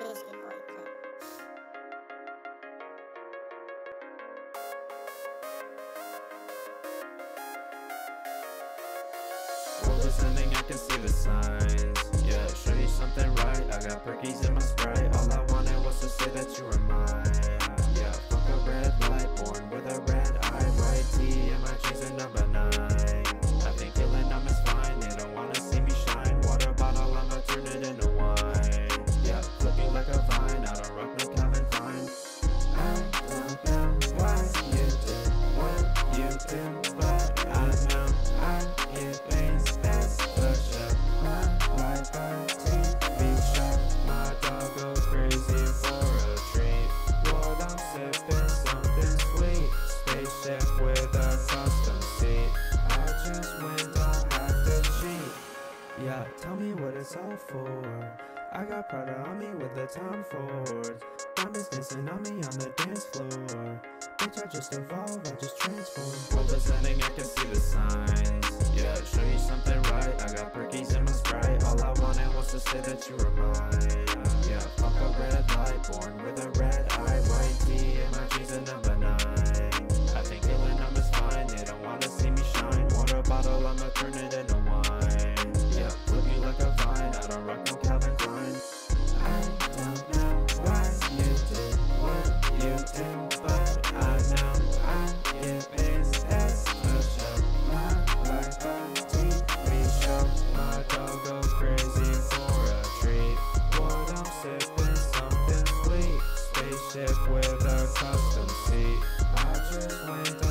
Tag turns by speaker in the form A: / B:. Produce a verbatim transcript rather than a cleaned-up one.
A: Biscuit boy clip.
B: World is ending, I can see the signs. Yeah, show you something right. I got perkies in my Sprite. All I wanted was to say that you were mine. Yeah, fuck a red light, born with a red eye. White tee and my jeans are number nine. I think feelin numb is fine. They don't wanna see me shine. Water bottle, I'ma turn it into wine. Yeah, flip you like a vine. I don't rock no Calvin Klein. I don't know why you did what you did, but I know I get wings. That's fosho. My life on T V show. My dog goes crazy for a treat. Lord, I'm sippin' something sweet. Spaceship with a custom seat. I just went, don't have to cheat. Yeah, tell me what it's all for. I got Prada on me with the Tom Fords. Diamonds dancing on me on the dance floor. Bitch, I just evolve, I just transform. World is ending, I can see the signs. Yeah, show you something right. I got perkies in my Sprite. All I wanted was to say that you were mine. Yeah, fuck a red light, born with a red eye. White tee and my jeans are number nine. I think feelin numb is fine. They don't wanna see me shine. Water bottle, I'ma turn it into wine. Yeah, flip you like a vine. I don't rock no Calvin Klein. I don't know why you did what you did, but I know I get wings. That's the show. My life on T V show. My dog goes crazy for a treat. What I'm sippin' something sweet. Spaceship with a custom seat. I just went